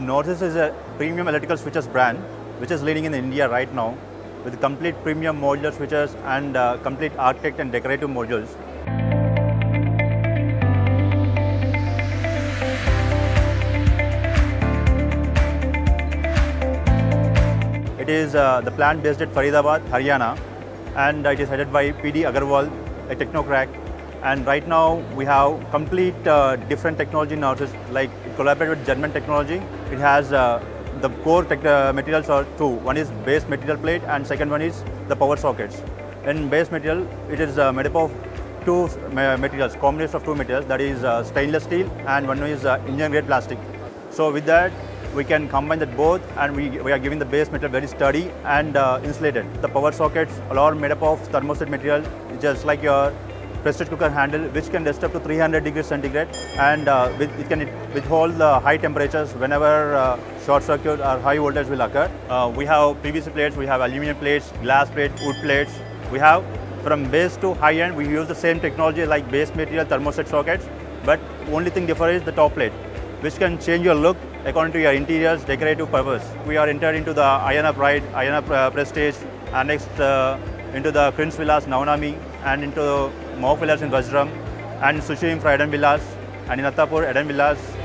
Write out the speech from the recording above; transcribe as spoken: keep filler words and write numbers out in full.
Norisys is a premium electrical switches brand which is leading in India right now with complete premium modular switches and uh, complete architect and decorative modules. It is uh, the plant based at Faridabad, Haryana, and it is headed by P D Agarwal, a technocrat. And right now we have complete uh, different technology in Norisys, like it collaborates with German technology. It has uh, the core uh, materials are two. One is base material plate and second one is the power sockets. In base material, it is uh, made up of two materials, combination of two materials, that is uh, stainless steel and one is uh, engineering grade plastic. So with that, we can combine that both, and we, we are giving the base material very sturdy and uh, insulated. The power sockets are made up of thermostatic material, just like your prestige cooker handle, which can rest up to three hundred degrees centigrade, and uh, with, it can withhold the high temperatures whenever uh, short circuit or high voltage will occur. Uh, we have P V C plates, we have aluminium plates, glass plates, wood plates. We have from base to high end, we use the same technology like base material thermostat sockets, but only thing different is the top plate, which can change your look according to your interior's decorative purpose. We are entered into the Ayana Pride, Ayana uh, Prestige, and next uh, into the Prince Villas, Navanami, and into Mohawk Villas in Vajram, and Sushim for Eden Villas, and in Attapur, Eden Villas,